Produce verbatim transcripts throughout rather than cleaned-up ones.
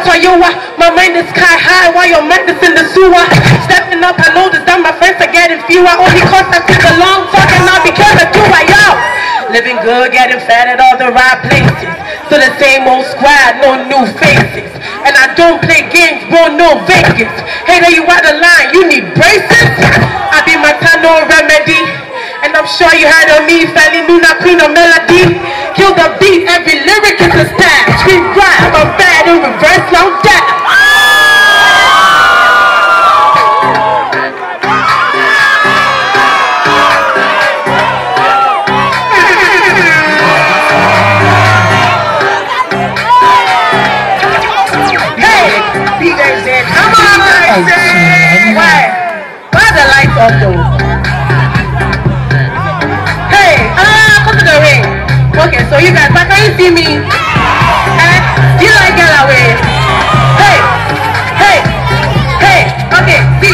that's why you are. My mind is sky high while your mind is in the sewer. Stepping up, I noticed that my friends are getting fewer. Only cause I took a long talk and I'll be careful too, I yo. Living good, getting fat at all the right places. So the same old squad, no new faces. And I don't play games, bro, no Vegas. Hey, there you out of line, you need braces? I be my time, no remedy. And I'm sure you heard of me, Fanny Luna, queen of melody. Kill the beat, every lyric is a stab. Scream right, I'm a bad in reverse, now dab. The lights off though. Hey, ah, come to the ring. Okay, so you guys, but can you see me? Eh? Do you like girl away? Hey, hey, hey. Okay, see.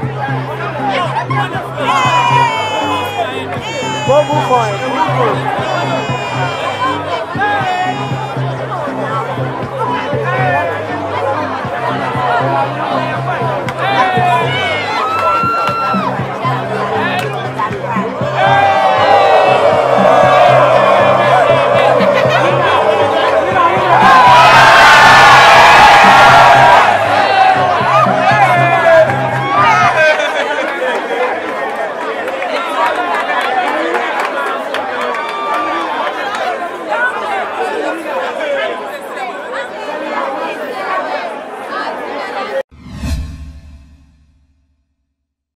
Vamos, boy.